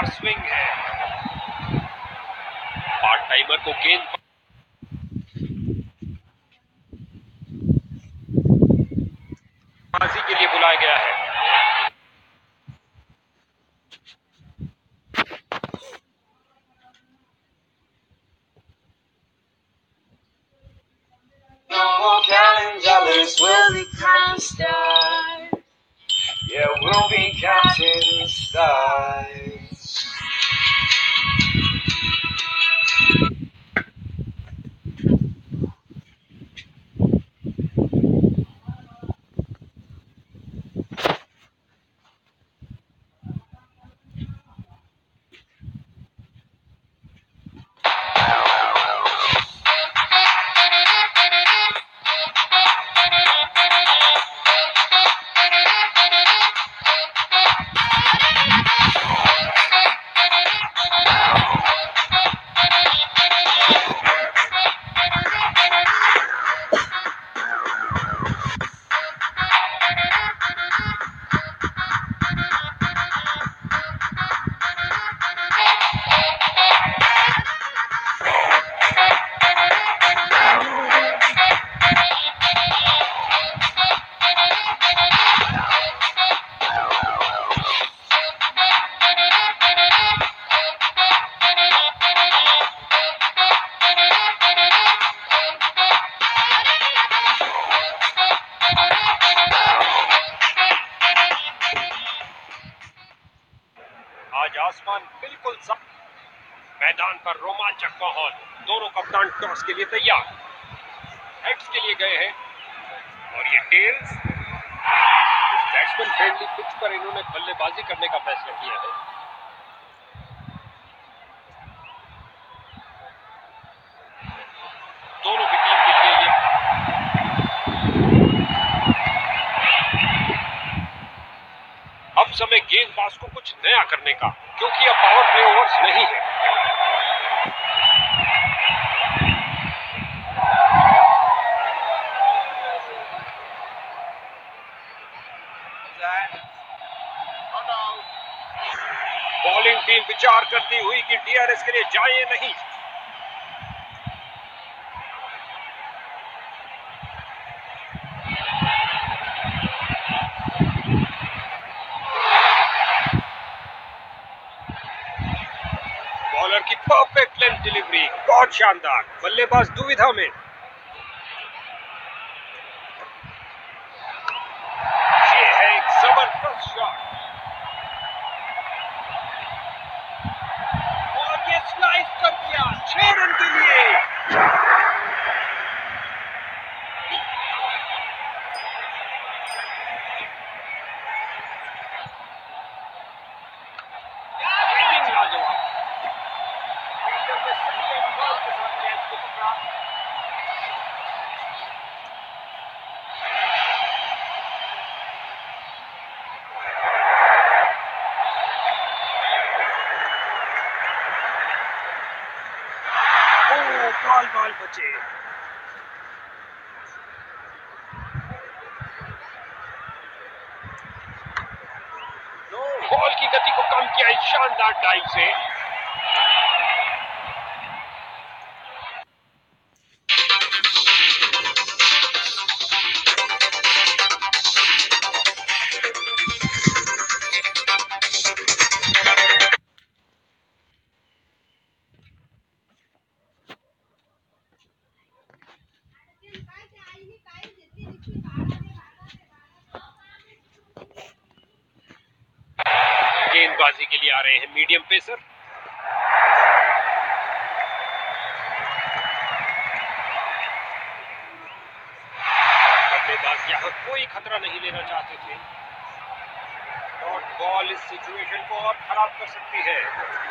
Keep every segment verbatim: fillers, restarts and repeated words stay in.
जोरदार स्विंग है। Part timer को गेंद बाजी के लिए बुलाया गया है। Will we count stars? Yeah, we'll be counting stars. आज आसमान बिल्कुल साफ, मैदान पर रोमांचक माहौल। दोनों कप्तान टॉस के लिए तैयार, हेड्स के लिए गए हैं और ये टेल्स। बैट्समैन फ्रेंडली पिच पर इन्होंने बल्लेबाजी करने का फैसला किया है। दोनों की टीम के लिए ये अब समय गेंदबाज को कुछ नया करने का, क्योंकि अब पावर प्ले ओवर्स नहीं है। बॉलिंग टीम विचार करती हुई कि डीआरएस के लिए जाए या नहीं। बॉलर की परफेक्ट लेंथ डिलीवरी, बहुत शानदार। बल्लेबाज दुविधा में। ये है एक जबरदस्त शॉट और ये स्लाइस कर दिया छह रन के लिए। बॉल बॉल बचे। बॉल की गति को कम किया इस शानदार डाइव से। गेंदबाजी के लिए आ रहे हैं मीडियम पेसर। बल्लेबाज यहां कोई खतरा नहीं लेना चाहते थे। डॉट बॉल इस सिचुएशन को और खराब कर सकती है।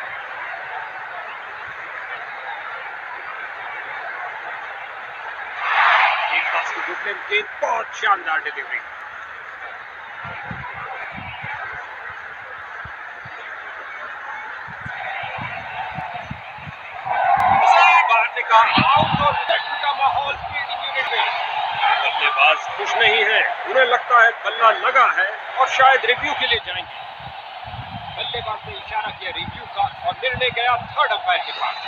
गेंदबाज की घुटने में गेंद, बहुत शानदार डिलीवरी। आउट और का माहौल फील्डिंग यूनिट में। बल्लेबाज खुश नहीं है, उन्हें लगता है बल्ला लगा है और शायद रिव्यू के लिए जाएंगे। बल्लेबाज ने इशारा किया रिव्यू का और निर्णय गया थर्ड अंपायर के पास।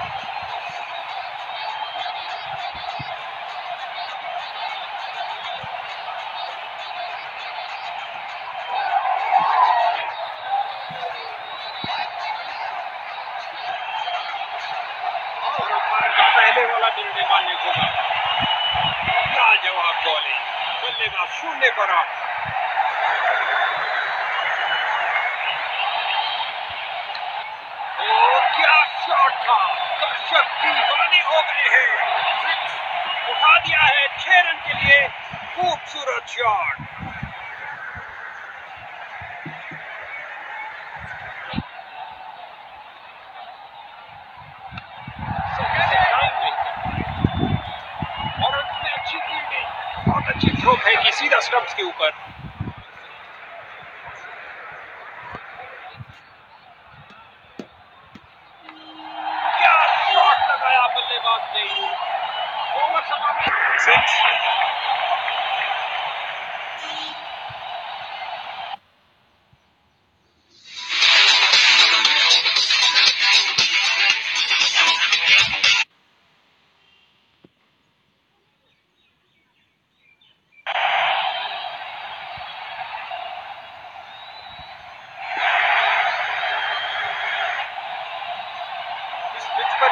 और अंपायर का पहले वाला निर्णय मान्य होगा। लाजवाब बॉलिंग, बल्लेबाज शून्य पर आउट। ओ क्या शॉट था, दर्शक दीवाने हो गए हैं। सिक्स उठा दिया है छह रन के लिए, खूबसूरत शॉट। और अंत में अच्छी फील्डिंग, बहुत अच्छी थ्रो फेंकी सीधा स्टंप्स के ऊपर। क्या शॉट लगाया बल्लेबाज ने, ओवर समाप्त। सिक्स। इस पिच पर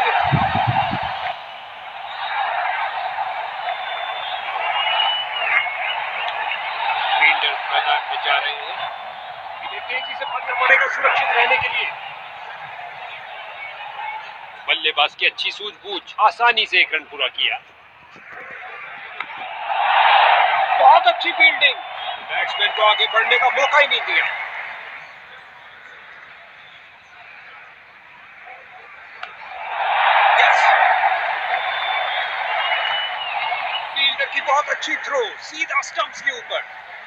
फील्डर्स मैदान में जा रहे हैं, इन्हें तेजी से पकड़ना पड़ेगा सुरक्षित रहने के लिए। बल्लेबाज की अच्छी सूझबूझ, आसानी से एक रन पूरा किया। बहुत अच्छी फील्डिंग, बैट्समैन को आगे बढ़ने का मौका ही नहीं दिया। यस, फील्डर की बहुत अच्छी थ्रो सीधा स्टंप्स के ऊपर।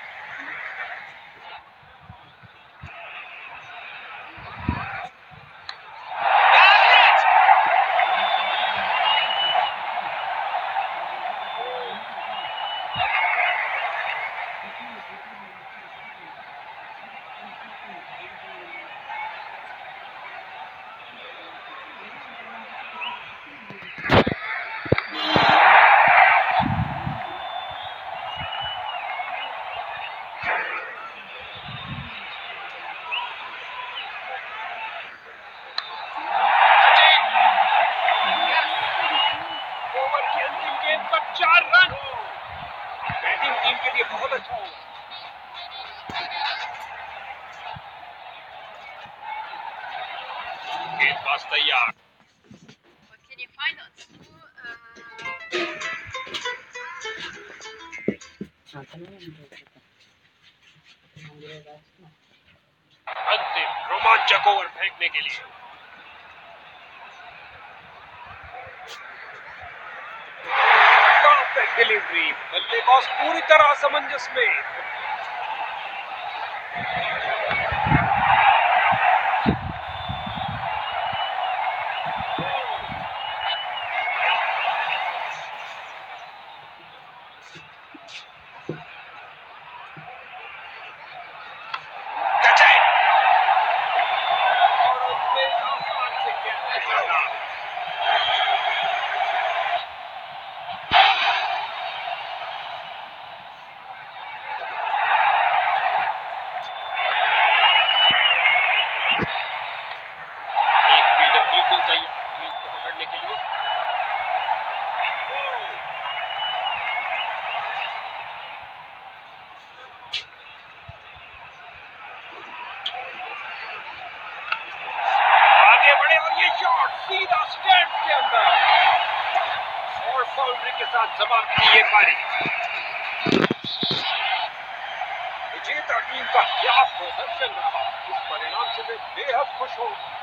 ओवर की अंतिम गेंद पर चार रन, बैटिंग टीम के लिए बहुत अच्छा होगा। गेंदबाज तैयार। What can you find on school? अंतिम रोमांचक ओवर फेंकने के लिए। परफेक्ट डिलीवरी, बल्लेबाज पूरी तरह असमंजस में। और उसमें आसान से कैच करना। एक फील्डर बिल्कुल तैयार गेंद को पकड़ने के लिए। आगे बढ़े और ये शॉट सीधा स्टैंड के अंदर, और बाउंड्री के साथ समाप्त की ये पारी। विजेता टीम का क्या प्रदर्शन रहा, इस परिणाम से वे बेहद खुश हो।